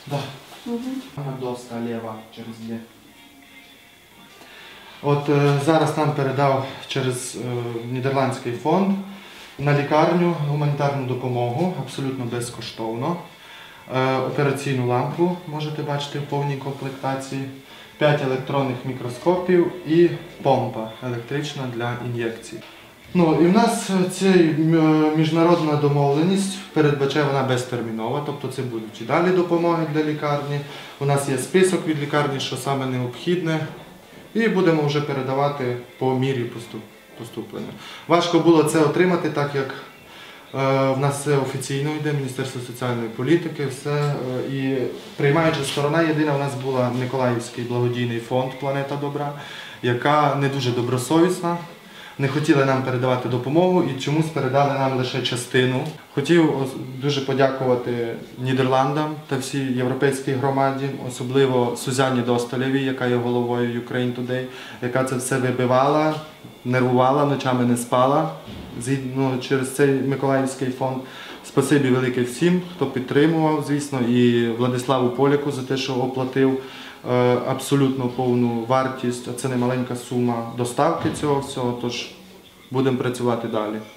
Да. Доска ліва через Є. От зараз нам передав через Нідерландський фонд на лікарню гуманітарну допомогу, абсолютно безкоштовно. Операційну лампу, можете бачити в повній комплектації, 5 електронних мікроскопів і помпа електрична для ін'єкцій. Ну, і в нас ця міжнародна домовленість передбачає, вона безтермінова, тобто це будуть і далі допомоги для лікарні. У нас є список від лікарні, що саме необхідне, і будемо вже передавати по мірі поступлення. Важко було це отримати, так як в нас все офіційно йде, Міністерство соціальної політики, все. І приймаюча сторона єдина у нас була Миколаївський благодійний фонд «Планета добра», яка не дуже добросовісна. Не хотіли нам передавати допомогу і чомусь передали нам лише частину. Хотів дуже подякувати Нідерландам та всій європейській громаді, особливо Сузанні Досталєвій, яка є головою Ukraine Today, яка це все вибивала, нервувала, ночами не спала через цей Миколаївський фонд. Спасибі велике всім, хто підтримував, звісно, і Владиславу Поляку за те, що оплатив абсолютно повну вартість, а це не маленька сума доставки цього всього, тож будемо працювати далі.